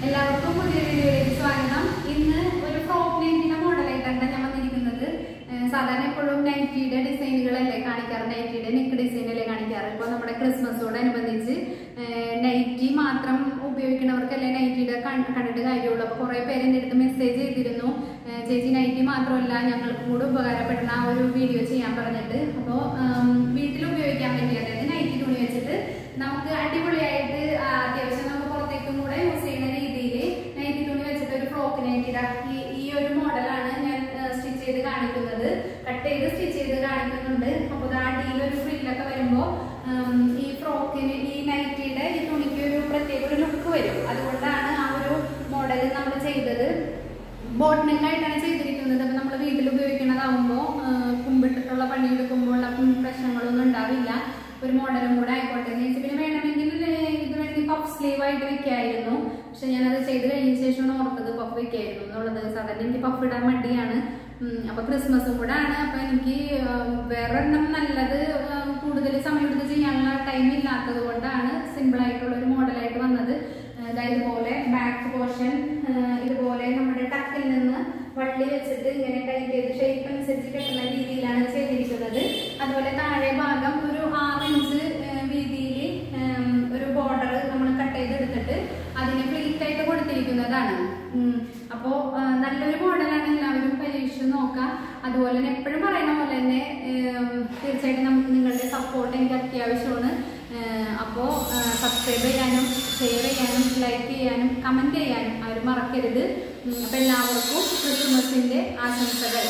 എല്ലാവർക്കും പുതിയ വീഡിയോയിലേക്ക് സ്വാഗതം. ഇന്ന് ഒരു ഫ്രോക്ക് നൈറ്റിയുടെ മോഡലായിട്ടാണ് ഞാൻ വന്നിരിക്കുന്നത്. സാധാരണ എപ്പോഴും നൈറ്റിയുടെ ഡിസൈനുകളല്ലേ കാണിക്കാറ്, നൈറ്റിയുടെ നെക്ക് ഡിസൈനല്ലേ കാണിക്കാറ്. ഇപ്പോൾ നമ്മുടെ ക്രിസ്മസോടനുബന്ധിച്ച് നൈറ്റി മാത്രം ഉപയോഗിക്കുന്നവർക്കല്ലേ നൈറ്റിയുടെ കണ്ടിട്ട് കാര്യമുള്ളൂ. അപ്പോൾ കുറേ പേര് എൻ്റെ അടുത്ത് മെസ്സേജ് ചെയ്തിരുന്നു, ചേച്ചി നൈറ്റി മാത്രമല്ല ഞങ്ങൾക്കും കൂടെ ഉപകാരപ്പെടുന്ന ഒരു വീഡിയോ ചെയ്യാൻ പറഞ്ഞിട്ട്. അപ്പോൾ വീട്ടിൽ ഉപയോഗിക്കാൻ വേണ്ടി, അതായത് നൈറ്റി തുണി വെച്ചിട്ട് നമുക്ക് അടിപൊളിയായിട്ട് അത്യാവശ്യം നമുക്ക് പുറത്തേക്കും കൂടെ യൂസ് ചെയ്യുന്ന രീതിയിൽ നൈറ്റി തുണി വെച്ചിട്ട് ഒരു ഫ്രോക്ക് നൈറ്റിയുടെ ഈ ഒരു മോഡലാണ് ഞാൻ സ്റ്റിച്ച് ചെയ്ത് കാണിക്കുന്നത്. കട്ട് ചെയ്ത് സ്റ്റിച്ച് ചെയ്ത് കാണിക്കുന്നുണ്ട്. അപ്പോൾ അടിയിൽ ഒരു ഫ്രില്ലൊക്കെ വരുമ്പോൾ ഈ ഫ്രോക്കിന്, ഈ നൈറ്റിയുടെ ഈ തുണിക്ക് ഒരു പ്രത്യേക ഒരു ലുക്ക് വരും. അതുകൊണ്ടാണ് ആ ഒരു മോഡൽ നമ്മൾ ചെയ്തത്. ബോട്ട് നെക്കായിട്ടാണ് ചെയ്തിരിക്കുന്നത്. അപ്പോൾ നമ്മൾ വീട്ടിൽ ഉപയോഗിക്കുന്നതാവുമ്പോൾ കുമ്പിട്ടിട്ടുള്ള പണിയെടുക്കുമ്പോൾ പ്രശ്നങ്ങളൊന്നും ഉണ്ടാവില്ല. ഒരു മോഡലും കൂടെ ആയിക്കോട്ടെ എന്ന് വെച്ചാൽ, പിന്നെ വേണമെങ്കിൽ ഇത് വേണമെങ്കിൽ പഫ് സ്ലീവ് ആയിട്ട് വെക്കായിരുന്നു. പക്ഷെ ഞാനത് ചെയ്ത് കഴിഞ്ഞ ശേഷമാണ് ഓർത്തത് പഫ് വെക്കായിരുന്നു എന്നുള്ളത്. സാധാരണ എനിക്ക് പഫ് ഇടാൻ മടിയാണ്. അപ്പൊ ക്രിസ്മസും കൂടെ ആണ്. അപ്പൊ എനിക്ക് വേറെ എണ്ണം നല്ലത് കൂടുതൽ സമയം എടുത്ത് ചെയ്യാനുള്ള ടൈം ഇല്ലാത്തത് കൊണ്ടാണ് സിമ്പിൾ ആയിട്ടുള്ള ഒരു മോഡലായിട്ട് വന്നത്. ഇതുപോലെ ബാക്ക് പോർഷൻ ഇതുപോലെ നമ്മുടെ ടക്കിൽ നിന്ന് വള്ളി വെച്ചിട്ട് ഇങ്ങനെ ടൈറ്റ് ചെയ്ത് ഷേപ്പ് അനുസരിച്ച് കെട്ടുന്ന രീതിയിലാണ് ചെയ്തിരിക്കുന്നത്. അതുപോലെ താഴെ ഭാഗം ഒരു 6 ഇഞ്ച് വീതിയിൽ ഒരു ബോർഡർ നമ്മൾ കട്ട് ചെയ്തെടുത്തിട്ട് അതിനെ പ്ലീറ്റ് ആയിട്ട് കൊടുത്തിരിക്കുന്നതാണ്. അപ്പോൾ നല്ലൊരു മോഡലാണ്, എല്ലാവരും പരീക്ഷിച്ച് നോക്കാം. അതുപോലെ തന്നെ എപ്പോഴും പറയുന്ന പോലെ തന്നെ തീർച്ചയായിട്ടും നിങ്ങളുടെ സപ്പോർട്ട് എനിക്ക് അത്യാവശ്യമാണ്. അപ്പോൾ സബ്സ്ക്രൈബ് ചെയ്യാനും ഷെയർ ചെയ്യാനും ലൈക്ക് ചെയ്യാനും കമൻറ്റ് ചെയ്യാനും ആരും മറക്കരുത്. അപ്പോൾ എല്ലാവർക്കും ക്രിസ്മസിൻ്റെ ആശംസകൾ.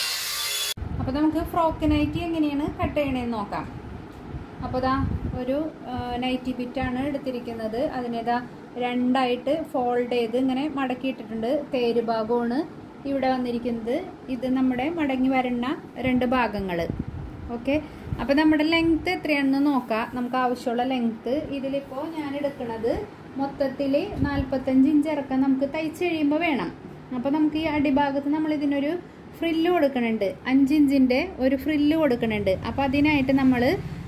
അപ്പോൾ നമുക്ക് ഫ്രോക്ക് നൈറ്റി എങ്ങനെയാണ് കട്ട് ചെയ്യണതെന്ന് നോക്കാം. അപ്പോൾ ഇതാ ഒരു നൈറ്റി ബിറ്റാണ് എടുത്തിരിക്കുന്നത്. അതിനേതാ 2ആയിട്ട് ഫോൾഡ് ചെയ്ത് ഇങ്ങനെ മടക്കിയിട്ടിട്ടുണ്ട്. തേര് ഭാഗമാണ് ഇവിടെ വന്നിരിക്കുന്നത്. ഇത് നമ്മുടെ മടങ്ങി വരുന്ന 2 ഭാഗങ്ങൾ. ഓക്കെ, അപ്പോൾ നമ്മുടെ ലെങ്ത്ത് എത്രയാണെന്ന് നോക്കാം. നമുക്ക് ആവശ്യമുള്ള ലെങ്ത്ത് ഇതിലിപ്പോൾ ഞാൻ എടുക്കുന്നത് മൊത്തത്തിൽ 45 ഇഞ്ച് ഇറക്കാൻ നമുക്ക് തയ്ച്ച് കഴിയുമ്പോൾ വേണം. അപ്പോൾ നമുക്ക് ഈ അടിഭാഗത്ത് നമ്മൾ ഇതിനൊരു ഫ്രില്ല് കൊടുക്കുന്നുണ്ട്, 5 ഇഞ്ചിൻ്റെ ഒരു ഫ്രില്ല് കൊടുക്കുന്നുണ്ട്. അപ്പോൾ അതിനായിട്ട് നമ്മൾ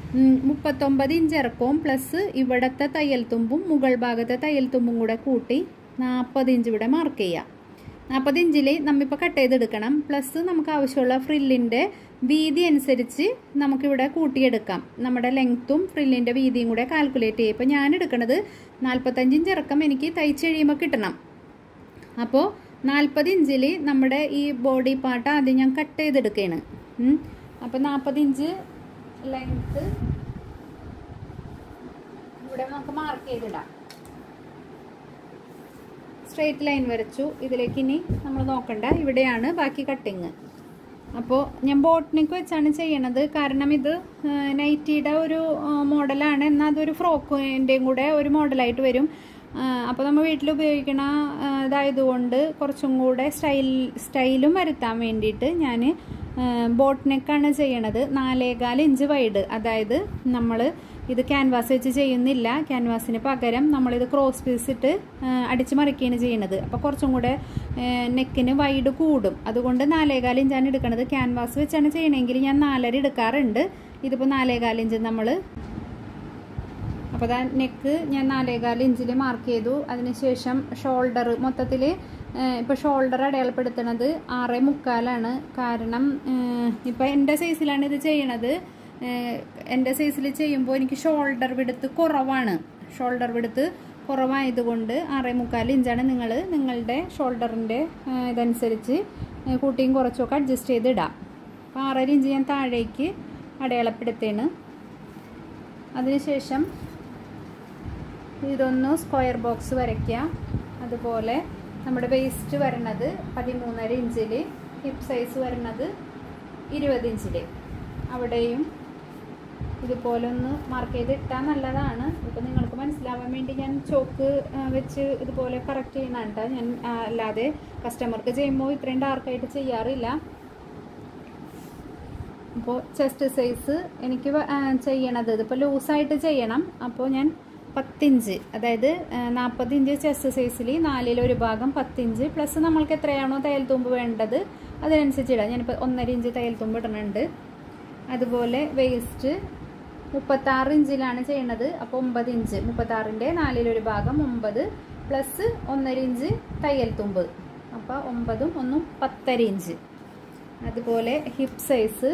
39 ഇഞ്ച് ഇറക്കവും പ്ലസ് ഇവിടത്തെ തയ്യൽ തുമ്പും മുകൾ ഭാഗത്തെ തയ്യൽ തുമ്പും കൂടെ കൂട്ടി 40 ഇഞ്ച് ഇവിടെ മാർക്ക് ചെയ്യാം. 40 ഇഞ്ചിൽ നമ്മിപ്പോൾ കട്ട് ചെയ്തെടുക്കണം. പ്ലസ് നമുക്ക് ആവശ്യമുള്ള ഫ്രില്ലിൻ്റെ വീതി അനുസരിച്ച് നമുക്കിവിടെ കൂട്ടിയെടുക്കാം. നമ്മുടെ ലെങ്ത്തും ഫ്രില്ലിൻ്റെ വീതിയും കൂടെ കാൽക്കുലേറ്റ് ചെയ്യും. ഇപ്പോൾ ഞാൻ എടുക്കുന്നത് 45 ഇഞ്ച് ഇറക്കം എനിക്ക് തയ്ച്ച് കഴിയുമ്പോൾ കിട്ടണം. അപ്പോൾ 40 ഇഞ്ചിൽ നമ്മുടെ ഈ ബോഡി പാർട്ട് ആദ്യം ഞാൻ കട്ട് ചെയ്തെടുക്കുകയാണ്. അപ്പോൾ 40 ഇഞ്ച് ലെങ്ത്ത് ഇവിടെ നമുക്ക് മാർക്ക് ചെയ്തിടാം. സ്ട്രെയിറ്റ് ലൈൻ വരച്ചു. ഇതിലേക്ക് ഇനി നമ്മൾ നോക്കണ്ട, ഇവിടെയാണ് ബാക്കി കട്ടിങ്. അപ്പോൾ ഞാൻ ബോട്ട് നെക്ക് വെച്ചാണ് ചെയ്യണത്. കാരണം ഇത് നൈറ്റിയുടെ ഒരു മോഡലാണ്, എന്നാൽ അതൊരു ഫ്രോക്കിൻ്റെയും കൂടെ ഒരു മോഡലായിട്ട് വരും. അപ്പോൾ നമ്മൾ വീട്ടിൽ ഉപയോഗിക്കണ ഇതായതുകൊണ്ട് കുറച്ചും കൂടെ സ്റ്റൈലും വരുത്താൻ വേണ്ടിയിട്ട് ഞാൻ ബോട്ട് നെക്കാണ് ചെയ്യണത്. 4.25 ഇഞ്ച് വൈഡ്. അതായത് നമ്മൾ ഇത് ക്യാൻവാസ് വെച്ച് ചെയ്യുന്നില്ല. ക്യാൻവാസിന് പകരം നമ്മളിത് ക്രോസ് പീസ് ഇട്ട് അടിച്ച് മറിക്കുകയാണ് ചെയ്യുന്നത്. അപ്പോൾ കുറച്ചും കൂടെ നെക്കിന് വൈഡ് കൂടും. അതുകൊണ്ട് 4.25 ഇഞ്ചാണ് എടുക്കുന്നത്. ക്യാൻവാസ് വെച്ചാണ് ചെയ്യണമെങ്കിൽ ഞാൻ 4.5 എടുക്കാറുണ്ട്. ഇതിപ്പോൾ 4.25 ഇഞ്ച് നമ്മൾ. അപ്പോൾ അതാ നെക്ക് ഞാൻ 4.25 ഇഞ്ചിൽ മാർക്ക് ചെയ്തു. അതിനുശേഷം ഷോൾഡർ മൊത്തത്തിൽ ഇപ്പോൾ ഷോൾഡർ അടയാളപ്പെടുത്തുന്നത് 6.25 കാരണം ഇപ്പോൾ എൻ്റെ സൈസിലാണ് ഇത് ചെയ്യണത്. എൻ്റെ സൈസിൽ ചെയ്യുമ്പോൾ എനിക്ക് ഷോൾഡർ വിഡ്ത്ത് കുറവാണ്. ഷോൾഡർ വിഡ്ത്ത് കുറവായതുകൊണ്ട് 6.25 ഇഞ്ചാണ്. നിങ്ങളുടെ ഷോൾഡറിൻ്റെ ഇതനുസരിച്ച് കൂട്ടിയും കുറച്ചൊക്കെ അഡ്ജസ്റ്റ് ചെയ്ത് ഇടാം. അപ്പോൾ 6.5 ഇഞ്ച് ഞാൻ താഴേക്ക് അടയാളപ്പെടുത്തേണ്. അതിനുശേഷം ഇതൊന്ന് സ്ക്വയർ ബോക്സ് വരയ്ക്കുക. അതുപോലെ നമ്മുടെ വേസ്റ്റ് വരുന്നത് 13.5 ഇഞ്ചിൽ, ഹിപ്പ് സൈസ് വരുന്നത് 20 ഇഞ്ചിൽ. അവിടെയും ഇതുപോലെ ഒന്ന് മാർക്ക് ചെയ്തിട്ടാൽ നല്ലതാണ്. ഇപ്പോൾ നിങ്ങൾക്ക് മനസ്സിലാവാൻ വേണ്ടി ഞാൻ ചോക്ക് വെച്ച് ഇതുപോലെ കറക്റ്റ് ചെയ്യുന്നതാണ് കേട്ടോ. ഞാൻ അല്ലാതെ കസ്റ്റമർക്ക് ചെയ്യുമ്പോൾ ഇത്രയും ഡാർക്കായിട്ട് ചെയ്യാറില്ല. അപ്പോൾ ചെസ്റ്റ് സൈസ് എനിക്ക് ചെയ്യണത് ഇതിപ്പോൾ ലൂസായിട്ട് ചെയ്യണം. അപ്പോൾ ഞാൻ 10 ഇഞ്ച്, അതായത് 40 ഇഞ്ച് ചെസ്റ്റ് സൈസിൽ 4/1 ഭാഗം 10 ഇഞ്ച് പ്ലസ് നമ്മൾക്ക് എത്രയാണോ തയ്യൽ തുമ്പ് വേണ്ടത് അതിനനുസരിച്ച് ഇടാം. ഞാനിപ്പോൾ 1.5 ഇഞ്ച് തയ്യൽ തുമ്പ് ഇടുന്നുണ്ട്. അതുപോലെ വേസ്റ്റ് 36 ഇഞ്ചിലാണ് ചെയ്യണത്. അപ്പോൾ 9 ഇഞ്ച്, 36ൻ്റെ 4/1 ഭാഗം 9 പ്ലസ് 1.5 ഇഞ്ച് തയ്യൽ തുമ്പ്. അപ്പോൾ 9ഉം 1ഉം 10.5 ഇഞ്ച്. അതുപോലെ ഹിപ്പ് സൈസ്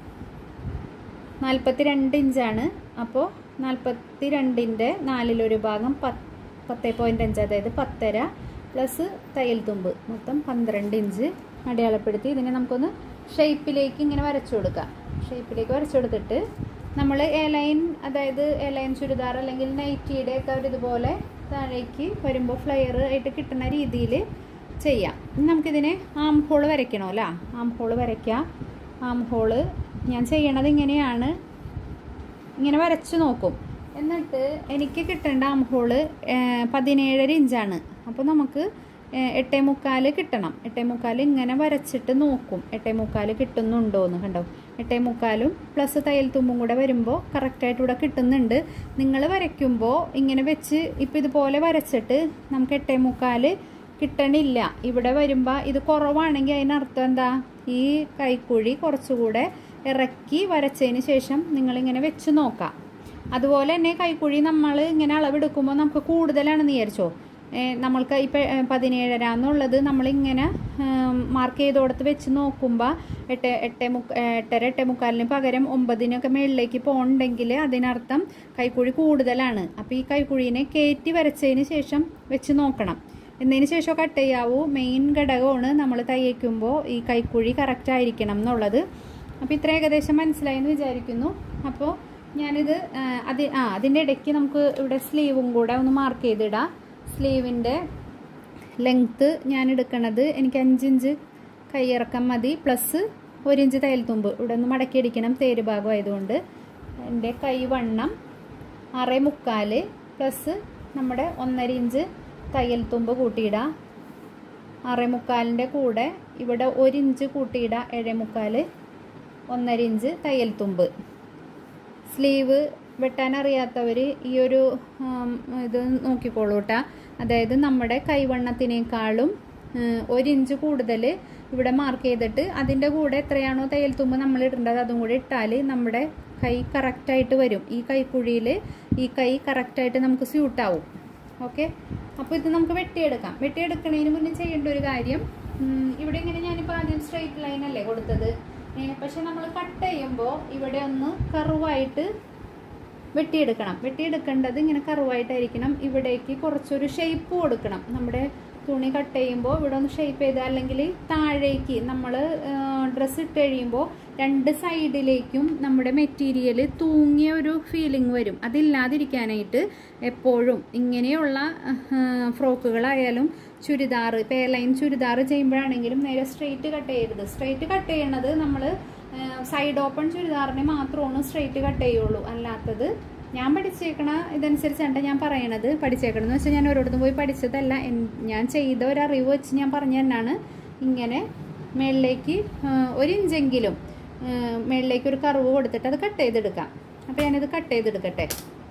42 ഇഞ്ചാണ്. അപ്പോൾ 42ൻ്റെ 4/1 ഭാഗം 10.5, അതായത് 10.5 പ്ലസ് തയ്യൽ തുമ്പ് മൊത്തം 12 ഇഞ്ച് അടയാളപ്പെടുത്തി ഇതിനെ നമുക്കൊന്ന് ഷേപ്പിലേക്ക് ഇങ്ങനെ വരച്ചു കൊടുക്കാം. ഷേപ്പിലേക്ക് വരച്ചു കൊടുത്തിട്ട് നമ്മൾ എ ലൈൻ, അതായത് എ ലൈൻ ചുരിദാർ അല്ലെങ്കിൽ നൈറ്റിയുടെ ഒക്കെ ഒരു ഇതുപോലെ താഴേക്ക് വരുമ്പോൾ ഫ്ലെയർ ആയിട്ട് കിട്ടുന്ന രീതിയിൽ ചെയ്യാം. നമുക്കിതിനെ ആം ഹോൾ വരയ്ക്കണമല്ലോ. ആം ഹോൾ വരയ്ക്കാം. ആം ഹോള് ഞാൻ ചെയ്യണത് ഇങ്ങനെയാണ്. ഇങ്ങനെ വരച്ചു നോക്കും. എന്നിട്ട് എനിക്ക് കിട്ടേണ്ട ആം ഹോള് 17.5 ഇഞ്ചാണ്. അപ്പോൾ നമുക്ക് 8.75 കിട്ടണം. 8.75 ഇങ്ങനെ വരച്ചിട്ട് നോക്കും 8.75 കിട്ടുന്നുണ്ടോ എന്ന്. കണ്ടോ, 8.75 പ്ലസ് തയ്യൽ തുമ്പും കൂടെ വരുമ്പോൾ കറക്റ്റായിട്ട് ഇവിടെ കിട്ടുന്നുണ്ട്. നിങ്ങൾ വരയ്ക്കുമ്പോൾ ഇങ്ങനെ വെച്ച് ഇപ്പം ഇതുപോലെ വരച്ചിട്ട് നമുക്ക് 8.75 കിട്ടണില്ല. ഇവിടെ വരുമ്പോൾ ഇത് കുറവാണെങ്കിൽ അതിനർത്ഥം എന്താ, ഈ കൈക്കുഴി കുറച്ചുകൂടെ ഇറക്കി വരച്ചതിന് ശേഷം നിങ്ങളിങ്ങനെ വെച്ച് നോക്കാം. അതുപോലെ തന്നെ കൈക്കുഴി നമ്മൾ ഇങ്ങനെ അളവെടുക്കുമ്പോൾ നമുക്ക് കൂടുതലാണെന്ന് വിചാരിച്ചോ, നമ്മൾക്ക് ഇപ്പം 17.5 എന്നുള്ളത് നമ്മളിങ്ങനെ മാർക്ക് ചെയ്തോടത്ത് വെച്ച് നോക്കുമ്പോൾ 8.75 പകരം 9 മേളിലേക്ക് പോകണമെങ്കിൽ അതിനർത്ഥം കൈക്കുഴി കൂടുതലാണ്. അപ്പോൾ ഈ കൈക്കുഴീനെ കയറ്റി വരച്ചതിന് ശേഷം വെച്ച് നോക്കണം. എന്നതിന് ശേഷം കട്ട് ചെയ്യാവൂ. മെയിൻ ഘടകമാണ് നമ്മൾ തയ്യക്കുമ്പോൾ ഈ കൈക്കുഴി കറക്റ്റ് ആയിരിക്കണം എന്നുള്ളത്. അപ്പോൾ ഇത്ര ഏകദേശം മനസ്സിലായെന്ന് വിചാരിക്കുന്നു. അപ്പോൾ ഞാനിത് അതിൻ്റെ ഇടയ്ക്ക് നമുക്ക് ഇവിടെ സ്ലീവും കൂടെ ഒന്ന് മാർക്ക് ചെയ്തിടാം. സ്ലീവിൻ്റെ ലെങ്ത്ത് ഞാൻ എടുക്കണത് എനിക്ക് 5 ഇഞ്ച് കൈയിറക്കം മതി, പ്ലസ് 1 ഇഞ്ച് തയ്യൽ തുമ്പ്. ഇവിടെ ഒന്ന് മടക്കിയടിക്കണം, തേര് ഭാഗം ആയതുകൊണ്ട്. എൻ്റെ കൈ വണ്ണം 6.75 പ്ലസ് നമ്മുടെ 1.5 ഇഞ്ച് തയ്യൽ തുമ്പ് കൂട്ടിയിടാം. 6.75ൻ്റെ കൂടെ ഇവിടെ 1 ഇഞ്ച് കൂട്ടിയിടാം. 7.75 1.5 ഇഞ്ച് തയ്യൽ തുമ്പ്. സ്ലീവ് വെട്ടാനറിയാത്തവർ ഈ ഒരു ഇത് നോക്കിക്കോളൂ കേട്ടോ. അതായത് നമ്മുടെ കൈവണ്ണത്തിനേക്കാളും 1 ഇഞ്ച് കൂടുതൽ ഇവിടെ മാർക്ക് ചെയ്തിട്ട് അതിൻ്റെ കൂടെ എത്രയാണോ തയ്യൽ തുമ്പ് നമ്മൾ ഇടേണ്ടത് അതും കൂടി ഇട്ടാൽ നമ്മുടെ കൈ കറക്റ്റായിട്ട് വരും. ഈ കൈക്കുഴിയിൽ ഈ കൈ കറക്റ്റായിട്ട് നമുക്ക് സ്യൂട്ടാവും. ഓക്കെ, അപ്പോൾ ഇത് നമുക്ക് വെട്ടിയെടുക്കാം. വെട്ടിയെടുക്കുന്നതിന് മുന്നേ ചെയ്യേണ്ട ഒരു കാര്യം, ഇവിടെ ഇങ്ങനെ ഞാനിപ്പോൾ ആദ്യം സ്ട്രെയിറ്റ് ലൈൻ അല്ലേ കൊടുത്തത്, പക്ഷെ നമ്മൾ കട്ട് ചെയ്യുമ്പോൾ ഇവിടെ ഒന്ന് കറുവായിട്ട് വെട്ടിയെടുക്കണം. വെട്ടിയെടുക്കേണ്ടത് ഇങ്ങനെ കറുവായിട്ടായിരിക്കണം. ഇവിടേക്ക് കുറച്ചൊരു ഷേപ്പ് കൊടുക്കണം. നമ്മുടെ തുണി കട്ട് ചെയ്യുമ്പോൾ ഇവിടെ ഒന്ന് ഷേപ്പ് ചെയ്ത്, അല്ലെങ്കിൽ താഴേക്ക് നമ്മൾ ഡ്രസ്സ് ഇട്ട് കഴിയുമ്പോൾ 2 സൈഡിലേക്കും നമ്മുടെ മെറ്റീരിയൽ തൂങ്ങിയ ഒരു ഫീലിംഗ് വരും. അതില്ലാതിരിക്കാനായിട്ട് എപ്പോഴും ഇങ്ങനെയുള്ള ഫ്രോക്കുകളായാലും ചുരിദാർ, പേർലൈൻ ചുരിദാർ ചെയ്യുമ്പോഴാണെങ്കിലും നേരെ സ്ട്രെയിറ്റ് കട്ട് ചെയ്യരുത്. സ്ട്രെയിറ്റ് കട്ട് ചെയ്യണത് നമ്മൾ സൈഡ് ഓപ്പൺ ചുരിദാറിനെ മാത്രമാണ് സ്ട്രെയിറ്റ് കട്ട് ചെയ്യുള്ളൂ. അല്ലാത്തത് ഞാൻ പഠിച്ചേക്കണ ഇതനുസരിച്ചാണ് ഞാൻ പറയണത്. പഠിച്ചേക്കണമെന്ന് വെച്ചാൽ ഞാൻ ഓരോടത്തും പോയി പഠിച്ചതല്ല, ഞാൻ ചെയ്ത ഒരു അറിവ് വെച്ച് ഞാൻ പറഞ്ഞു തന്നെയാണ്. ഇങ്ങനെ മേളിലേക്ക് 1 ഇഞ്ചെങ്കിലും മേളിലേക്ക് ഒരു കർവ് കൊടുത്തിട്ട് അത് കട്ട് ചെയ്തെടുക്കാം. അപ്പോൾ ഞാനിത് കട്ട് ചെയ്തെടുക്കട്ടെ.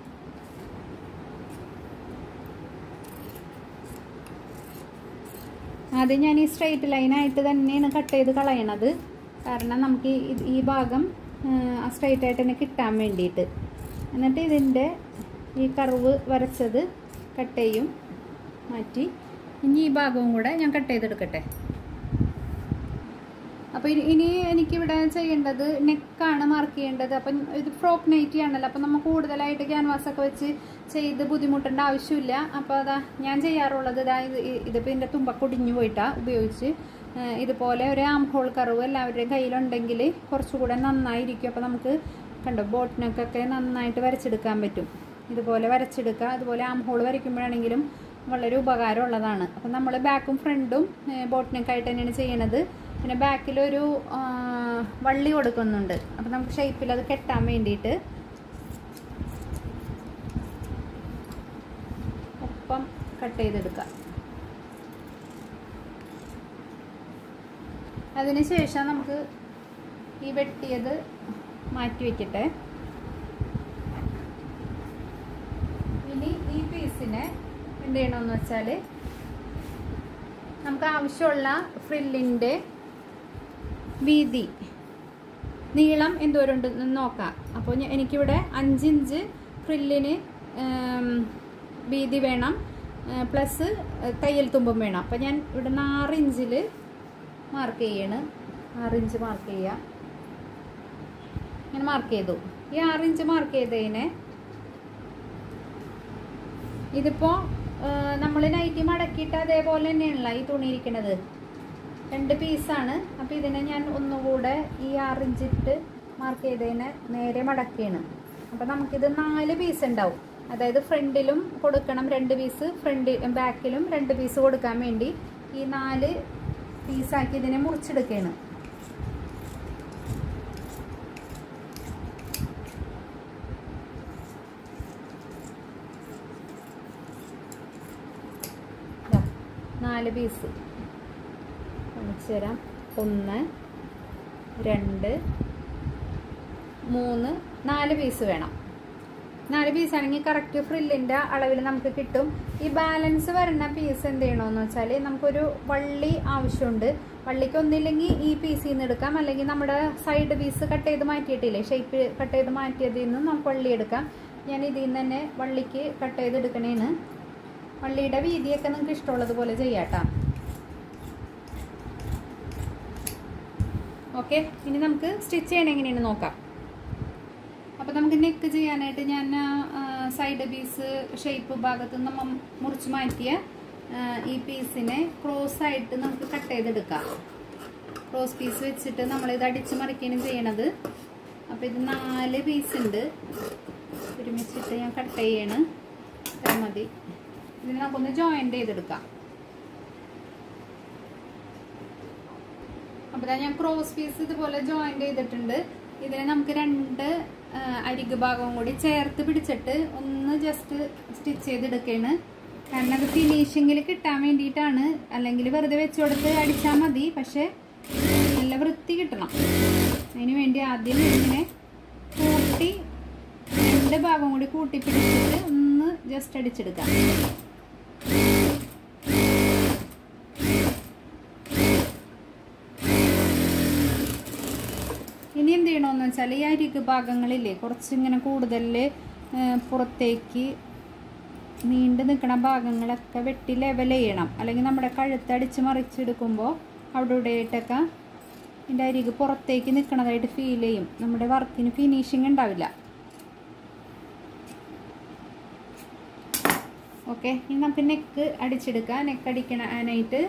ആദ്യം ഞാൻ ഈ സ്ട്രെയിറ്റ് ലൈനായിട്ട് തന്നെയാണ് കട്ട് ചെയ്ത് കളയണത്. കാരണം നമുക്ക് ഈ ഭാഗം സ്ട്രെയിറ്റ് ആയിട്ട് തന്നെ കിട്ടാൻ വേണ്ടിയിട്ട്. എന്നിട്ട് ഇതിൻ്റെ ഈ കർവ് വരച്ചത് കട്ട് ചെയ്യും, മാറ്റി. ഇനി ഈ ഭാഗവും കൂടെ ഞാൻ കട്ട് ചെയ്തെടുക്കട്ടെ. അപ്പോൾ ഇനി എനിക്കിവിടെ ചെയ്യേണ്ടത് നെക്കാണ് മാർക്ക് ചെയ്യേണ്ടത്. അപ്പം ഇത് ഫ്രോക്ക് നൈറ്റി ആണല്ലോ, അപ്പം നമ്മൾ കൂടുതലായിട്ട് ക്യാൻവാസൊക്കെ വെച്ച് ചെയ്ത് ബുദ്ധിമുട്ടേണ്ട ആവശ്യമില്ല. അപ്പോൾ അതാ ഞാൻ ചെയ്യാറുള്ളത്, ഇതിപ്പോൾ ഇതിൻ്റെ തുമ്പൊക്കെ ഒടിഞ്ഞു പോയിട്ടാണ് ഉപയോഗിച്ച് ഇതുപോലെ ഒരു ആം ഹോൾ കർവ് എല്ലാവരുടെയും കയ്യിലുണ്ടെങ്കിൽ കുറച്ചുകൂടെ നന്നായിരിക്കും. അപ്പോൾ നമുക്ക് കണ്ടോ ബോട്ടിനൊക്കെ നന്നായിട്ട് വരച്ചെടുക്കാൻ പറ്റും. ഇതുപോലെ വരച്ചെടുക്കുക. അതുപോലെ ആം ഹോൾ വരയ്ക്കുമ്പോഴാണെങ്കിലും വളരെ ഉപകാരമുള്ളതാണ്. അപ്പം നമ്മൾ ബാക്കും ഫ്രണ്ടും ബോട്ടിനൊക്കെയായിട്ട് തന്നെയാണ് ചെയ്യണത്. പിന്നെ ബാക്കിലൊരു വള്ളി കൊടുക്കുന്നുണ്ട്. അപ്പം നമുക്ക് ഷേപ്പിൽ അത് കെട്ടാൻ വേണ്ടിയിട്ട് ഒപ്പം കട്ട് ചെയ്തെടുക്കാം. അതിനുശേഷം നമുക്ക് ഈ വെട്ടിയത് മാറ്റി വയ്ക്കട്ടെ. ഇനി ഈ പീസിനെ എന്ത് ചെയ്യണമെന്ന് വെച്ചാൽ നമുക്ക് ആവശ്യമുള്ള ഫ്രില്ലിൻ്റെ വീതി നീളം എന്തോരം ഉണ്ടെന്ന് നോക്കാം. അപ്പോൾ എനിക്കിവിടെ 5 ഇഞ്ച് ഫ്രില്ലിന് വീതി വേണം. പ്ലസ് തയ്യൽ തുമ്പും വേണം. അപ്പം ഞാൻ ഇവിടെ 6 ഇഞ്ചിൽ മാർക്ക് ചെയ്യാണ്. 6 ഇഞ്ച് മാർക്ക് ചെയ്യുക. ഞാൻ മാർക്ക് ചെയ്തു. ഈ 6 ഇഞ്ച് മാർക്ക് ചെയ്തതിനെ ഇതിപ്പോൾ നമ്മൾ നൈറ്റി മടക്കിയിട്ട് അതേപോലെ തന്നെയാണല്ലോ ഈ തുണി ഇരിക്കുന്നത്. 2 പീസാണ്. അപ്പോൾ ഇതിനെ ഞാൻ ഒന്നുകൂടെ ഈ 6 ഇഞ്ചിട്ട് മാർക്ക് ചെയ്തതിനെ നേരെ മടക്കിയാണ്. അപ്പോൾ നമുക്കിത് 4 പീസ് ഉണ്ടാവും. അതായത് ഫ്രണ്ടിലും കൊടുക്കണം 2 പീസ്, ബാക്കിലും 2 പീസ് കൊടുക്കാൻ വേണ്ടി ഈ 4 പീസാക്കി ഇതിനെ മുറിച്ചെടുക്കുകയാണ്. നാല് പീസ് കാണിച്ചു തരാം. 1 2 3 4 പീസ് വേണം. 4 പീസ് ആണെങ്കിൽ കറക്റ്റ് ഫ്രില്ലിൻ്റെ അളവിൽ നമുക്ക് കിട്ടും. ഈ ബാലൻസ് വരുന്ന പീസ് എന്ത് ചെയ്യണമെന്ന് വെച്ചാൽ നമുക്കൊരു വള്ളി ആവശ്യമുണ്ട്. വള്ളിക്ക് ഒന്നില്ലെങ്കിൽ ഈ പീസിൽ നിന്ന് എടുക്കാം, അല്ലെങ്കിൽ നമ്മുടെ സൈഡ് പീസ് കട്ട് ചെയ്ത് മാറ്റിയിട്ടില്ലേ, ഷേപ്പ് കട്ട് ചെയ്ത് മാറ്റിയതിൽ നിന്ന് നമുക്ക് വള്ളി എടുക്കാം. ഞാൻ ഇതിൽ നിന്ന് തന്നെ വള്ളിക്ക് കട്ട് ചെയ്തെടുക്കണേന്ന്. വള്ളിയുടെ വീതിയൊക്കെ നിങ്ങൾക്ക് ഇഷ്ടമുള്ളതുപോലെ ചെയ്യാട്ടോ. ഓക്കെ, ഇനി നമുക്ക് സ്റ്റിച്ച് ചെയ്യണം എങ്ങനെയാണ് നോക്കാം. അപ്പോൾ നമുക്ക് നെക്ക് ചെയ്യാനായിട്ട് ഞാൻ സൈഡ് പീസ് ഷേപ്പ് ഭാഗത്ത് നമ്മൾ മുറിച്ച് മാറ്റിയ ഈ പീസിനെ ക്രോസ് ആയിട്ട് നമുക്ക് കട്ട് ചെയ്തെടുക്കാം. ക്രോസ് പീസ് വെച്ചിട്ട് നമ്മളിത് അടിച്ച് മറിക്കുകയാണ് ചെയ്യണത്. അപ്പോൾ ഇത് 4 പീസ് ഉണ്ട്. ഒരുമിച്ചിട്ട് ഞാൻ കട്ട് ചെയ്യണ്. മതി. ഇതിന് നമുക്കൊന്ന് ജോയിൻ്റ് ചെയ്തെടുക്കാം. അപ്പോൾ ഞാൻ ക്രോസ് പീസ് ഇതുപോലെ ജോയിൻ്റ് ചെയ്തിട്ടുണ്ട്. ഇതിനെ നമുക്ക് 2 അരികു ഭാഗവും കൂടി ചേർത്ത് പിടിച്ചിട്ട് ഒന്ന് ജസ്റ്റ് സ്റ്റിച്ച് ചെയ്തെടുക്കുകയാണ്. കാരണം അത് ഫിനിഷിങ്ങിൽ കിട്ടാൻ വേണ്ടിയിട്ടാണ്. അല്ലെങ്കിൽ വെറുതെ വെച്ച് കൊടുത്ത് അടിച്ചാൽ മതി, പക്ഷെ നല്ല വൃത്തി കിട്ടണം. അതിന് വേണ്ടി ആദ്യം ഇങ്ങനെ കൂട്ടി 2 ഭാഗം കൂടി കൂട്ടി പിടിച്ചിട്ട് ഒന്ന് ജസ്റ്റ് അടിച്ചെടുക്കാം. ഇനി എന്ത് ചെയ്യണമെന്ന് വെച്ചാൽ ഈ അരികു ഭാഗങ്ങളില്ലേ കുറച്ചിങ്ങനെ കൂടുതൽ പുറത്തേക്ക് നീണ്ടു നിൽക്കുന്ന ഭാഗങ്ങളൊക്കെ വെട്ടി ലെവൽ ചെയ്യണം. അല്ലെങ്കിൽ നമ്മുടെ കഴുത്ത് അടിച്ച് മറിച്ചെടുക്കുമ്പോൾ അവിടെ ഇവിടെയായിട്ടൊക്കെ ഇതിൻ്റെ അരികു പുറത്തേക്ക് നിൽക്കണതായിട്ട് ഫീൽ ചെയ്യും. നമ്മുടെ വർക്കിന് ഫിനിഷിങ് ഉണ്ടാവില്ല. ഓക്കെ, ഇനി നമുക്ക് നെക്ക് അടിച്ചെടുക്കാം. നെക്ക് അടിക്കാനായിട്ട്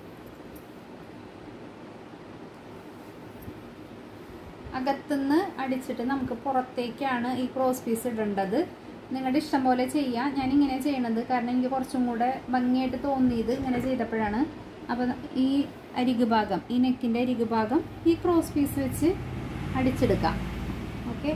അകത്തുനിന്ന് അടിച്ചിട്ട് നമുക്ക് പുറത്തേക്കാണ് ഈ ക്രോസ് പീസ് ഇടേണ്ടത്. നിങ്ങളുടെ ഇഷ്ടം പോലെ ചെയ്യാം. ഞാനിങ്ങനെ ചെയ്യണത് കാരണം എനിക്ക് കുറച്ചും കൂടെ ഭംഗിയായിട്ട് തോന്നിയത് ഇങ്ങനെ ചെയ്തപ്പോഴാണ്. അപ്പം ഈ അരികു ഭാഗം, ഈ നെക്കിൻ്റെ അരികു ഭാഗം ഈ ക്രോസ് പീസ് വെച്ച് അടിച്ചെടുക്കാം. ഓക്കെ,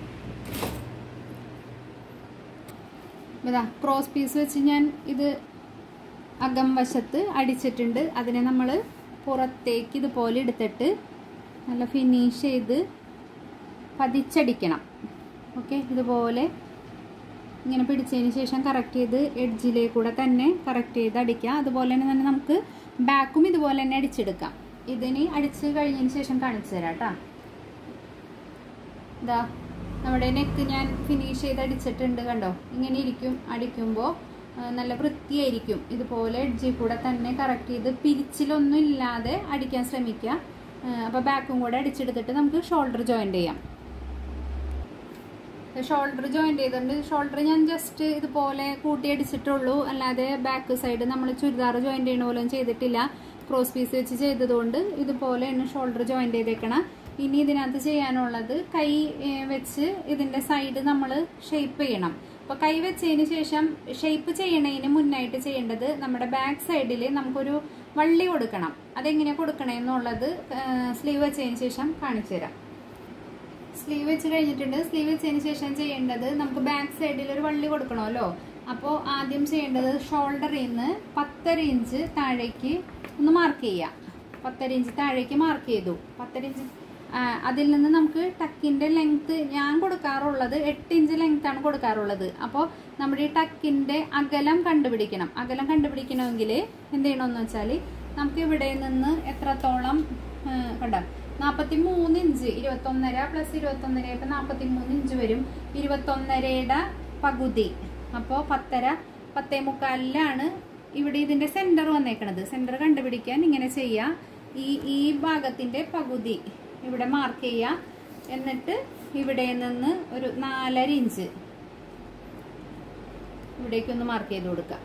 ഇതാ ക്രോസ് പീസ് വെച്ച് ഞാൻ ഇത് അകം വശത്ത് അടിച്ചിട്ടുണ്ട്. അതിനെ നമ്മൾ പുറത്തേക്ക് ഇതുപോലെ എടുത്തിട്ട് നല്ല ഫിനിഷ് ചെയ്ത് പതിച്ചടിക്കണം. ഓക്കെ, ഇതുപോലെ ഇങ്ങനെ പിടിച്ചതിന് ശേഷം കറക്റ്റ് ചെയ്ത് എഡ്ജിലേക്കൂടെ തന്നെ കറക്റ്റ് ചെയ്ത് അടിക്കാം. അതുപോലെ തന്നെ നമുക്ക് ബാക്കും ഇതുപോലെ തന്നെ അടിച്ചെടുക്കാം. ഇതിന് അടിച്ച് കഴിഞ്ഞതിന് ശേഷം കാണിച്ചു തരാം കേട്ടോ. ഇതാ നമ്മുടെ നെക്ക് ഞാൻ ഫിനിഷ് ചെയ്ത് അടിച്ചിട്ടുണ്ട്. കണ്ടോ, ഇങ്ങനെ ഇരിക്കും. അടിക്കുമ്പോൾ നല്ല വൃത്തിയായിരിക്കും. ഇതുപോലെ എഡ്ജിൽ കൂടെ തന്നെ കറക്റ്റ് ചെയ്ത് പിരിച്ചിലൊന്നും ഇല്ലാതെ അടിക്കാൻ ശ്രമിക്കുക. അപ്പോൾ ബാക്കും കൂടെ അടിച്ചെടുത്തിട്ട് നമുക്ക് ഷോൾഡർ ജോയിൻ്റ് ചെയ്യാം. ഷോൾഡർ ജോയിൻ്റ് ചെയ്തിട്ടുണ്ട്. ഷോൾഡർ ഞാൻ ജസ്റ്റ് ഇതുപോലെ കൂട്ടി അടിച്ചിട്ടുള്ളൂ. അല്ലാതെ ബാക്ക് സൈഡ് നമ്മൾ ചുരിദാർ ജോയിൻ്റ് ചെയ്യണ പോലും ചെയ്തിട്ടില്ല. ക്രോസ് പീസ് വെച്ച് ചെയ്തതുകൊണ്ട് ഇതുപോലെയാണ് ഷോൾഡർ ജോയിൻ്റ് ചെയ്തേക്കണം. ഇനി ഇതിനകത്ത് ചെയ്യാനുള്ളത് കൈ വെച്ച് ഇതിൻ്റെ സൈഡ് നമ്മൾ ഷേപ്പ് ചെയ്യണം. അപ്പോൾ കൈ വെച്ചതിന് ശേഷം ഷേപ്പ് ചെയ്യണതിന് മുന്നായിട്ട് ചെയ്യേണ്ടത് നമ്മുടെ ബാക്ക് സൈഡിൽ നമുക്കൊരു വള്ളി കൊടുക്കണം. അതെങ്ങനെയാണ് കൊടുക്കണമെന്നുള്ളത് സ്ലീവ് വെച്ചതിന് ശേഷം കാണിച്ചു തരാം. സ്ലീവ് വെച്ച് കഴിഞ്ഞിട്ടുണ്ട്. സ്ലീവ് വെച്ചതിന് ശേഷം ചെയ്യേണ്ടത് നമുക്ക് ബാക്ക് സൈഡിൽ ഒരു വള്ളി കൊടുക്കണമല്ലോ. അപ്പോൾ ആദ്യം ചെയ്യേണ്ടത് ഷോൾഡറിൽ നിന്ന് 1/2 ഇഞ്ച് താഴേക്ക് ഒന്ന് മാർക്ക് ചെയ്യുക. 1/2 ഇഞ്ച് താഴേക്ക് മാർക്ക് ചെയ്തു. 1/2 ഇഞ്ച് അതിൽ നിന്ന് നമുക്ക് ടക്കിൻ്റെ ലെങ്ത്ത് ഞാൻ കൊടുക്കാറുള്ളത് 8 ഇഞ്ച് ലെങ്ത്താണ് കൊടുക്കാറുള്ളത്. അപ്പോൾ നമ്മുടെ ഈ ടക്കിൻ്റെ അകലം കണ്ടുപിടിക്കണം. അകലം കണ്ടുപിടിക്കണമെങ്കിൽ എന്ത് ചെയ്യണമെന്ന് വെച്ചാൽ നമുക്ക് ഇവിടെ നിന്ന് എത്രത്തോളം കണ്ടോ 43 ഇഞ്ച് 21.5 + 21.5 43 ഇഞ്ച് വരും. 21.5യുടെ പകുതി അപ്പോൾ 10.5 10:45 ഇവിടെ ഇതിന്റെ സെന്റർ വന്നേക്കണത്. സെന്റർ കണ്ടുപിടിക്കാൻ ഇങ്ങനെ ചെയ്യാം. ഈ ഭാഗത്തിന്റെ പകുതി ഇവിടെ മാർക്ക് ചെയ്യാം. എന്നിട്ട് ഇവിടെ നിന്ന് ഒരു 4.5 ഇഞ്ച് ഇവിടേക്കൊന്ന് മാർക്ക് ചെയ്ത് കൊടുക്കാം.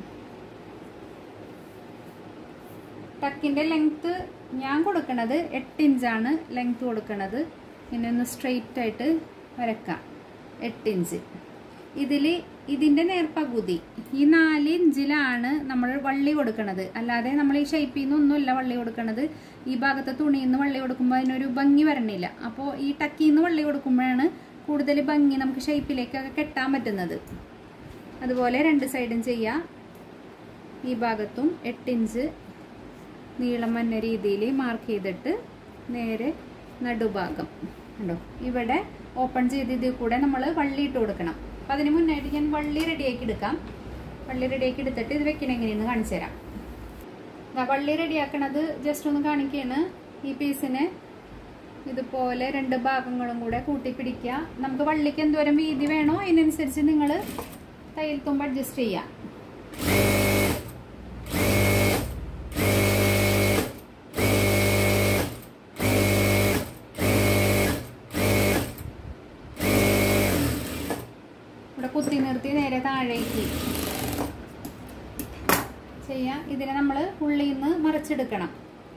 ടക്കിന്റെ ലെങ്ത് ഞാൻ കൊടുക്കണത് 8 ഇഞ്ചാണ് ലെങ്ത് കൊടുക്കണത്. പിന്നെ ഒന്ന് സ്ട്രെയിറ്റ് ആയിട്ട് വരക്കാം. 8 ഇഞ്ച്. ഇതിന്റെ നേർപകുതി ഈ 4 ഇഞ്ചിലാണ് നമ്മൾ വള്ളി കൊടുക്കണത്. അല്ലാതെ നമ്മൾ ഈ ഷേപ്പിൽ നിന്നൊന്നുമല്ല വള്ളി കൊടുക്കണത്. ഈ ഭാഗത്തെ തുണിയിൽ നിന്ന് വള്ളി കൊടുക്കുമ്പോൾ അതിനൊരു ഭംഗി വരണില്ല. അപ്പോൾ ഈ ടക്കിൽ നിന്ന് വള്ളി കൊടുക്കുമ്പോഴാണ് കൂടുതൽ ഭംഗി നമുക്ക് ഷേപ്പിലേക്കൊക്കെ കെട്ടാൻ പറ്റുന്നത്. അതുപോലെ 2 സൈഡും ചെയ്യാം. ഈ ഭാഗത്തും 8 ഇഞ്ച് നീളം വന്ന രീതിയിൽ മാർക്ക് ചെയ്തിട്ട് നേരെ നടുഭാഗം ഉണ്ടോ ഇവിടെ ഓപ്പൺ ചെയ്ത് ഇതിൽ കൂടെ നമ്മൾ വള്ളി ഇട്ട് കൊടുക്കണം. അപ്പം അതിന് മുന്നായിട്ട് ഞാൻ വള്ളി റെഡിയാക്കി എടുക്കാം. വള്ളി റെഡിയാക്കി എടുത്തിട്ട് ഇത് വെക്കണ എങ്ങനെയെന്ന് കാണിച്ചു തരാം. വള്ളി റെഡിയാക്കണത് ജസ്റ്റ് ഒന്ന് കാണിക്കുകയാണ്. ഈ പീസിന് ഇതുപോലെ 2 ഭാഗങ്ങളും കൂടെ കൂട്ടി പിടിക്കുക. നമുക്ക് വള്ളിക്ക് എന്തോരം വീതി വേണോ അതിനനുസരിച്ച് നിങ്ങൾ തയ്യൽ തുമ്പ് അഡ്ജസ്റ്റ് ചെയ്യാം. ഇവിടെ കുത്തി നിർത്തി നേരെ താഴേക്ക് ചെയ്യാം. ഇതിനെ നമ്മൾ ഉള്ളിൽ നിന്ന് മറിച്ചെടുക്കണം.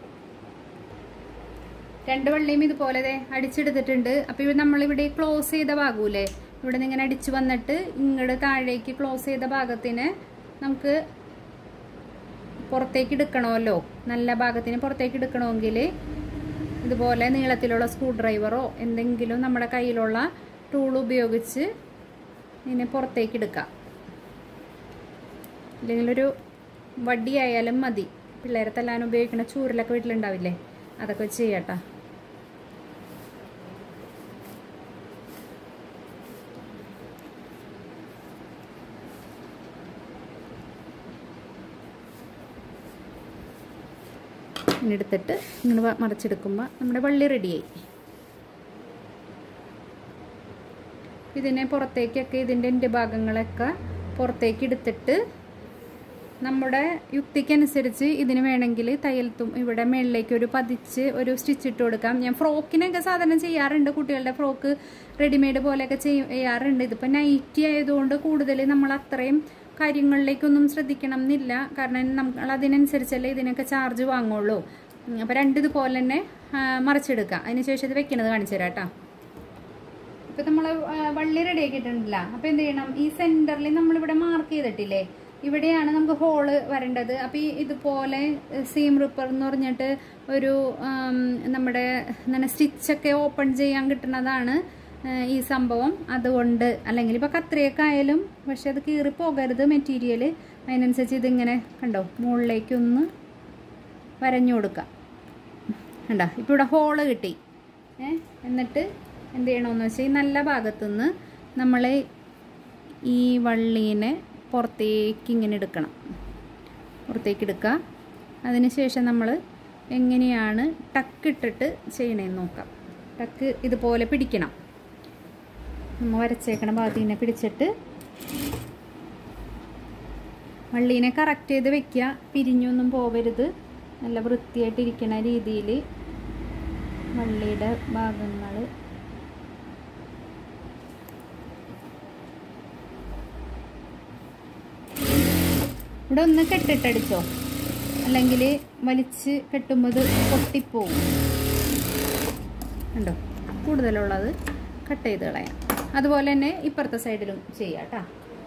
2 വള്ളിയും ഇതുപോലെ അടിച്ചെടുത്തിട്ടുണ്ട്. അപ്പോൾ ഇവിടെ നമ്മളിവിടെ ക്ലോസ് ചെയ്ത ഭാഗമില്ലേ, ഇവിടെ നിന്ന് ഇങ്ങനെ അടിച്ചു വന്നിട്ട് ഇങ്ങോട്ട് താഴേക്ക് ക്ലോസ് ചെയ്ത ഭാഗത്തിന് നമുക്ക് പുറത്തേക്ക് എടുക്കണമല്ലോ. നല്ല ഭാഗത്തിന് പുറത്തേക്ക് എടുക്കണമെങ്കിൽ ഇതുപോലെ നീളത്തിലുള്ള സ്ക്രൂ ഡ്രൈവറോ എന്തെങ്കിലും നമ്മുടെ കയ്യിലുള്ള ടൂൾ ഉപയോഗിച്ച് ഇതിനെ പുറത്തേക്ക് എടുക്കാം. അല്ലെങ്കിൽ ഒരു വടിയായാലും മതി. പിള്ളേരെ തല്ലാൻ ഉപയോഗിക്കുന്ന ചൂരലൊക്കെ വീട്ടിലുണ്ടാവില്ലേ, അതൊക്കെ വെച്ച് ചെയ്യാട്ടോ. എടുത്തിട്ട് ഇങ്ങനെ മറിച്ചെടുക്കുമ്പോൾ നമ്മുടെ വള്ളി റെഡിയായി. ഇതിനെ പുറത്തേക്കൊക്കെ ഇതിൻ്റെ ഭാഗങ്ങളൊക്കെ പുറത്തേക്ക് എടുത്തിട്ട് നമ്മുടെ യുക്തിക്കനുസരിച്ച് ഇതിന് വേണമെങ്കിൽ തയ്യൽത്തും ഇവിടെ മേളിലേക്ക് ഒരു പതിച്ച് ഒരു സ്റ്റിച്ച് ഇട്ട് കൊടുക്കാം. ഞാൻ ഫ്രോക്കിനൊക്കെ സാധാരണ ചെയ്യാറുണ്ട്. കുട്ടികളുടെ ഫ്രോക്ക് റെഡിമെയ്ഡ് പോലെയൊക്കെ ചെയ്യാറുണ്ട്. ഇതിപ്പോൾ നൈറ്റി ആയതുകൊണ്ട് കൂടുതൽ നമ്മൾ അത്രയും കാര്യങ്ങളിലേക്കൊന്നും ശ്രദ്ധിക്കണം എന്നില്ല. കാരണം നമ്മൾ അതിനനുസരിച്ചല്ലേ ഇതിനൊക്കെ ചാർജ് വാങ്ങുള്ളൂ. അപ്പോൾ 2 ഇതുപോലെ തന്നെ മറിച്ചെടുക്കാം. അതിനുശേഷം ഇത് വെക്കണത് കാണിച്ചു തരാം കേട്ടോ. ഇപ്പം നമ്മൾ വള്ളി റെഡി ആക്കിയിട്ടുണ്ടല്ല. അപ്പോൾ എന്ത് ചെയ്യണം, ഈ സെൻറ്ററിൽ നമ്മളിവിടെ മാർക്ക് ചെയ്തിട്ടില്ലേ, ഇവിടെയാണ് നമുക്ക് ഹോള് വരേണ്ടത്. അപ്പോൾ ഈ ഇതുപോലെ സീം റിപ്പർ എന്ന് പറഞ്ഞിട്ട് ഒരു നമ്മുടെ എന്താണ് സ്റ്റിച്ചൊക്കെ ഓപ്പൺ ചെയ്യാൻ കിട്ടുന്നതാണ് ഈ സംഭവം. അതുകൊണ്ട് അല്ലെങ്കിൽ ഇപ്പോൾ കത്രിയൊക്കെ ആയാലും പക്ഷെ അത് കീറിപ്പോകരുത് മെറ്റീരിയൽ. അതിനനുസരിച്ച് ഇതിങ്ങനെ കണ്ടോ മുകളിലേക്കൊന്ന് വരഞ്ഞു കൊടുക്കാം. കണ്ടോ ഇപ്പോൾ ഇവിടെ ഹോള് കിട്ടി. എന്നിട്ട് എന്ത് ചെയ്യണമെന്ന് വെച്ചാൽ ഈ നല്ല ഭാഗത്തുനിന്ന് നമ്മൾ ഈ വള്ളീനെ പുറത്തേക്ക് ഇങ്ങനെ എടുക്കണം. പുറത്തേക്ക് എടുക്കുക. അതിനുശേഷം നമ്മൾ എങ്ങനെയാണ് ടക്ക് ഇട്ടിട്ട് ചെയ്യണേന്ന് നോക്കാം. ടക്ക് ഇതുപോലെ പിടിക്കണം. നമ്മൾ വരച്ചേക്കണ ഭാഗത്തിനെ പിടിച്ചിട്ട് വള്ളീനെ കറക്റ്റ് ചെയ്ത് വെക്കുക. പിരിഞ്ഞൊന്നും പോവരുത്. നല്ല വൃത്തിയായിട്ടിരിക്കുന്ന രീതിയിൽ വള്ളിയുടെ ഭാഗങ്ങൾ ഇവിടെ ഒന്ന് കെട്ടിട്ടടിച്ചോ, അല്ലെങ്കിൽ വലിച്ച് കെട്ടുമ്പോൾ പൊട്ടിപ്പോവും. കണ്ടോ, കൂടുതലുള്ളത് കട്ട് ചെയ്ത് കളയാം. അതുപോലെ തന്നെ ഇപ്പുറത്തെ സൈഡിലും ചെയ്യാം കേട്ടോ.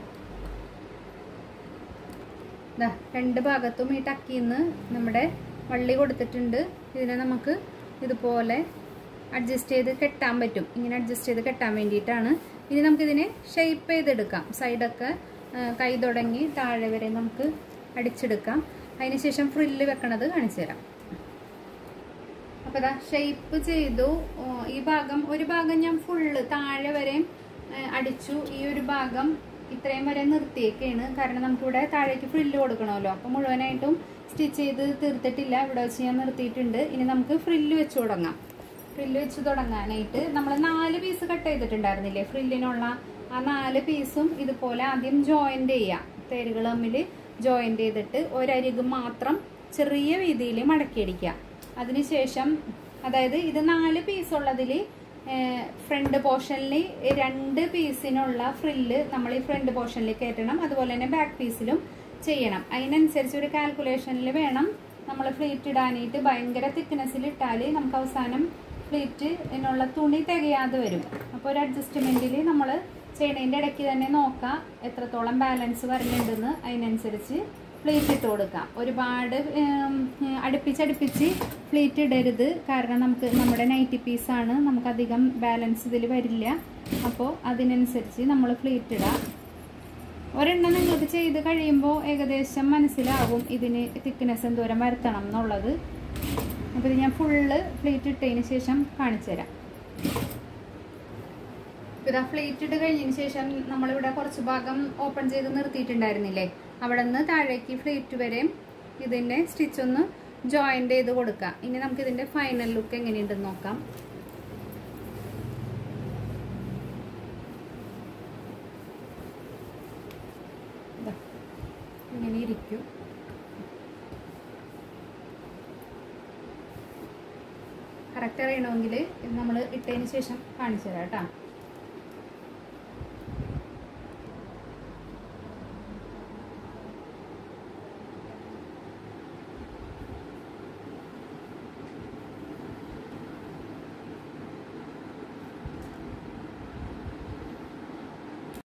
ഇതാ 2 ഭാഗത്തും ഈ ടക്കിൽ നിന്ന് നമ്മുടെ വള്ളി കൊടുത്തിട്ടുണ്ട്. ഇതിനെ നമുക്ക് ഇതുപോലെ അഡ്ജസ്റ്റ് ചെയ്ത് കെട്ടാൻ പറ്റും. ഇങ്ങനെ അഡ്ജസ്റ്റ് ചെയ്ത് കെട്ടാൻ വേണ്ടിയിട്ടാണ്. ഇനി നമുക്കിതിനെ ഷേപ്പ് ചെയ്തെടുക്കാം. സൈഡൊക്കെ കൈ തുടങ്ങി താഴെ വരെ നമുക്ക് അടിച്ചെടുക്കാം. അതിനുശേഷം ഫ്രില്ല് വെക്കണത് കാണിച്ചു തരാം. അപ്പോൾ ഇതാ ഷേപ്പ് ചെയ്തു. ഈ ഭാഗം ഒരു ഭാഗം ഞാൻ ഫുള്ള് താഴെ വരെ അടിച്ചു. ഈ ഒരു ഭാഗം ഇത്രയും വരെ നിർത്തിയേക്കാണ്. കാരണം നമുക്കിവിടെ താഴേക്ക് ഫ്രില്ല് കൊടുക്കണമല്ലോ. അപ്പോൾ മുഴുവനായിട്ടും സ്റ്റിച്ച് ചെയ്ത് തീർത്തിട്ടില്ല. ഇവിടെ വെച്ച് ഞാൻ നിർത്തിയിട്ടുണ്ട്. ഇനി നമുക്ക് ഫ്രില്ല് വെച്ച് തുടങ്ങാം. ഫ്രില്ല് വെച്ച് തുടങ്ങാനായിട്ട് നമ്മൾ 4 പീസ് കട്ട് ചെയ്തിട്ടുണ്ടായിരുന്നില്ലേ ഫ്രില്ലിനുള്ള, ആ 4 പീസും ഇതുപോലെ ആദ്യം ജോയിൻ്റ് ചെയ്യാം. തേരുകൾ തമ്മിൽ ജോയിൻ്റ് ചെയ്തിട്ട് ഒരരിക് മാത്രം ചെറിയ വീതിയിൽ മടക്കിയടിക്കുക. അതിനുശേഷം അതായത് ഇത് 4 പീസ് ഉള്ളതിൽ ഫ്രണ്ട് പോർഷനിൽ 2 പീസിനുള്ള ഫ്രില്ല് നമ്മൾ ഈ ഫ്രണ്ട് പോർഷനിൽ കയറ്റണം. അതുപോലെ തന്നെ ബാക്ക് പീസിലും ചെയ്യണം. അതിനനുസരിച്ച് ഒരു കാൽക്കുലേഷനിൽ വേണം നമ്മൾ ഫ്ലീറ്റ് ഇടാനായിട്ട്. ഭയങ്കര തിക്നെസ്സിൽ ഇട്ടാൽ നമുക്ക് അവസാനം ഫ്ലീറ്റിനുള്ള തുണി തികയാതെ വരും. അപ്പോൾ ഒരു അഡ്ജസ്റ്റ്മെൻറ്റിൽ നമ്മൾ ചെയ്യണതിൻ്റെ ഇടയ്ക്ക് തന്നെ നോക്കാം എത്രത്തോളം ബാലൻസ് വരുന്നുണ്ടെന്ന്. അതിനനുസരിച്ച് ഫ്ലീറ്റ് ഇട്ട് കൊടുക്കാം. ഒരുപാട് അടുപ്പിച്ചടുപ്പിച്ച് ഫ്ലീറ്റ് ഇടരുത്. കാരണം നമ്മുടെ നൈറ്റി പീസാണ്, നമുക്കധികം ബാലൻസ് ഇതിൽ വരില്ല. അപ്പോൾ അതിനനുസരിച്ച് നമ്മൾ ഫ്ലീറ്റ് ഇടാം. ഒരെണ്ണം നിങ്ങൾക്ക് ചെയ്ത് കഴിയുമ്പോൾ ഏകദേശം മനസ്സിലാകും ഇതിന് തിക്നെസ് എന്തോരം വരുത്തണം എന്നുള്ളത്. അപ്പോൾ ഇത് ഞാൻ ഫുള്ള് ഫ്ലീറ്റ് ഇട്ടതിന് ശേഷം കാണിച്ചു തരാം. ഇതാ ഫ്ലീറ്റ് ഇട്ട് കഴിഞ്ഞതിന് ശേഷം നമ്മളിവിടെ കുറച്ച് ഭാഗം ഓപ്പൺ ചെയ്ത് നിർത്തിയിട്ടുണ്ടായിരുന്നില്ലേ, അവിടെ നിന്ന് താഴേക്ക് ഫ്ലീറ്റ് വരെ ഇതിൻ്റെ സ്റ്റിച്ചൊന്ന് ജോയിൻ്റ് ചെയ്ത് കൊടുക്കാം. ഇനി നമുക്കിതിൻ്റെ ഫൈനൽ ലുക്ക് എങ്ങനെയുണ്ടെന്ന് നോക്കാം. ഇങ്ങനെ ഇരിക്കും. കറക്റ്റ് അറിയണമെങ്കിൽ ഇത് നമ്മൾ ഇട്ടതിന് ശേഷം കാണിച്ചു തരാം കേട്ടോ.